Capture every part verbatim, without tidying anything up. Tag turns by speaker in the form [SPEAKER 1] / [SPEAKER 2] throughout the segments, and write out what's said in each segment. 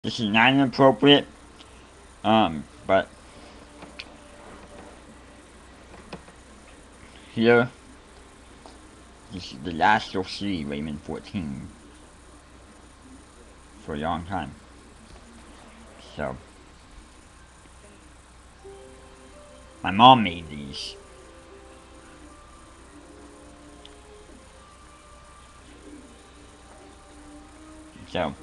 [SPEAKER 1] This is not inappropriate, um, but here, this is the last you'll see Raymond fourteen for a long time. So, my mom made these. So,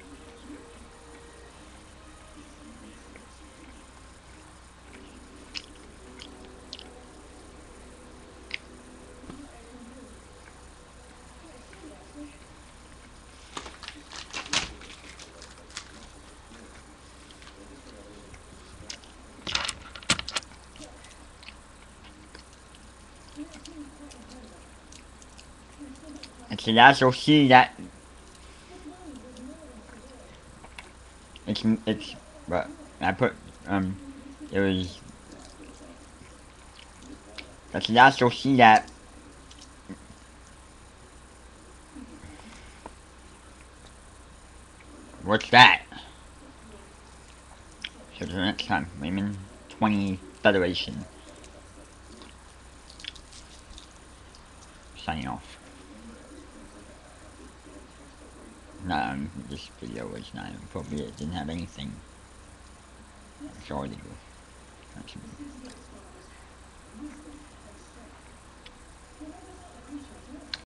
[SPEAKER 1] it's the last you'll see that it's, it's, but I put, um, it was, that's the last you'll see that. What's that? So the next time, Raymond twenty Federation. Signing off. No, um, this video was not appropriate. It didn't have anything. It's all legal. That's